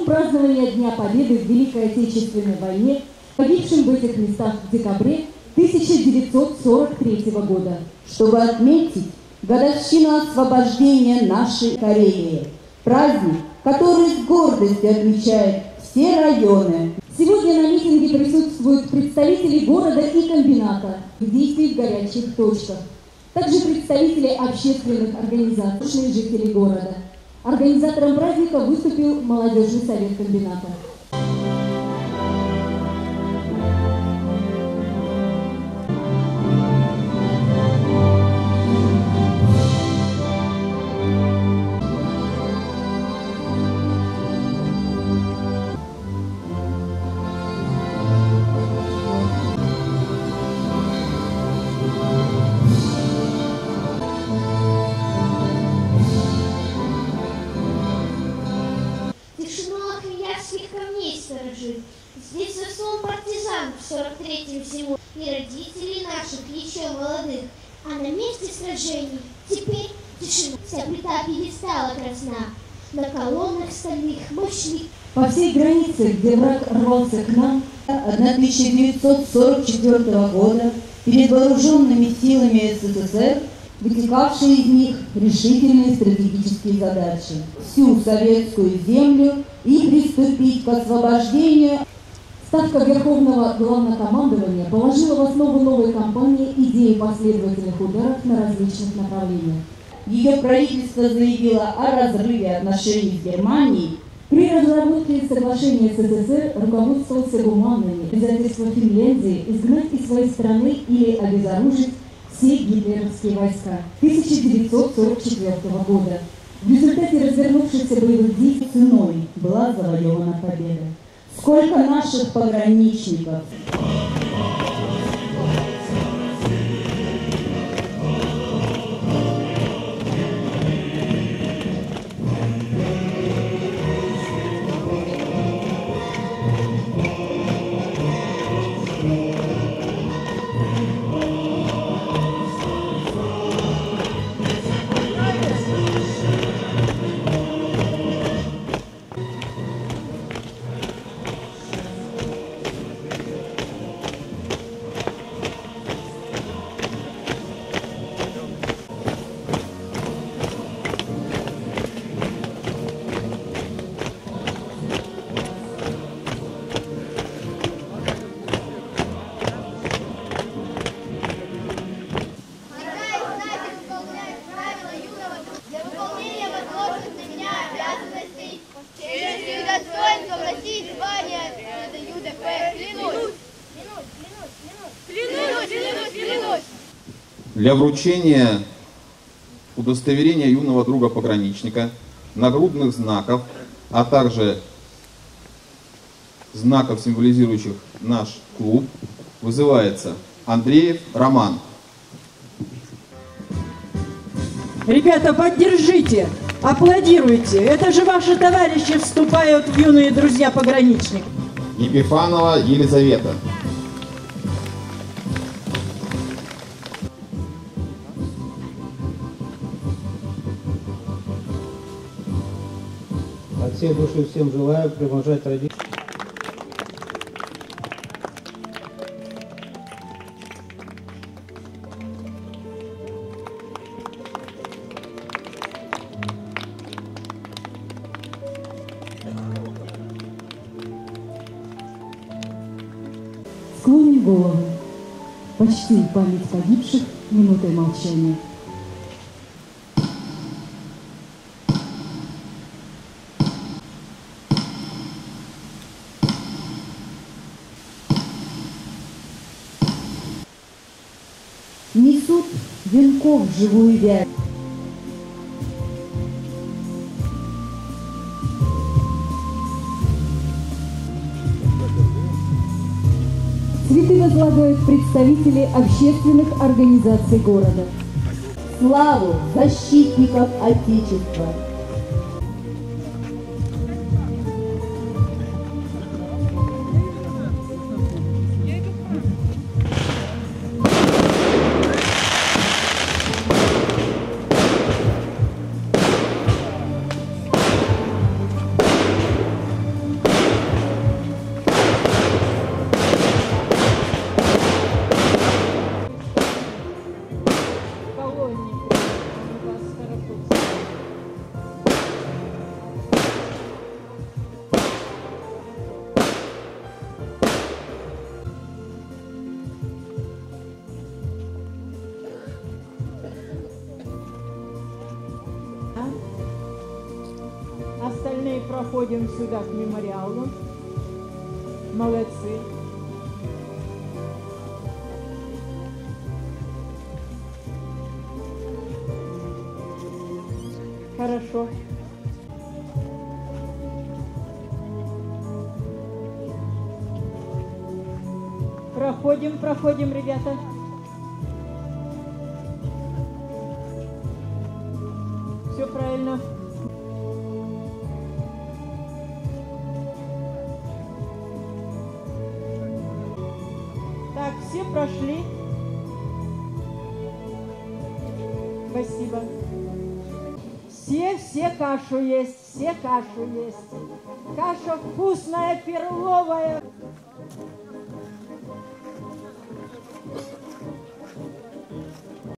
празднования Дня Победы в Великой Отечественной войне, погибшим в этих местах в декабре 1943 года. Чтобы отметить годовщину освобождения нашей Карелии, праздник, который с гордостью отмечают все районы. Сегодня на митинге присутствуют представители города и комбината в действии в горячих точках. Также представители общественных организаций, жители города. Организатором праздника выступил молодежный совет комбината. Здесь заслон партизан в 43-м зиму и родителей наших еще молодых. А на месте сражений теперь тишина. Вся плита перестала красна. На колоннах стальных мощных. По всей границе, где враг рвался к нам, 1944 года перед вооруженными силами СССР вытекавшие из них решительные стратегические задачи. Всю советскую землю и приступить к освобождению. Ставка Верховного Главнокомандования положила в основу новой кампании идеи последовательных ударов на различных направлениях. Ее правительство заявило о разрыве отношений с Германией. При разработке соглашения с СССР руководствовался гуманными обязательством Финляндии изгнать из своей страны или обезоружить все гитлеровские войска 1944 года. В результате развернувшихся боевых действий ценой была завоевана победа. Сколько наших пограничников для вручения удостоверения юного друга пограничника, нагрудных знаков, а также знаков, символизирующих наш клуб, вызывается Андреев Роман. Ребята, поддержите, аплодируйте. Это же ваши товарищи вступают в юные друзья пограничник. Епифанова Елизавета. От всей души всем желаю продолжать традицию. Склоним голову. Почтим память погибших минутой молчания. несут венков живую вязь. Цветы возлагают представители общественных организаций города. Славу защитников Отечества! проходим сюда к мемориалу. Молодцы. Хорошо. Проходим, ребята. Все правильно. Так, все прошли. Спасибо. Все кашу есть, все кашу есть. Каша вкусная, перловая.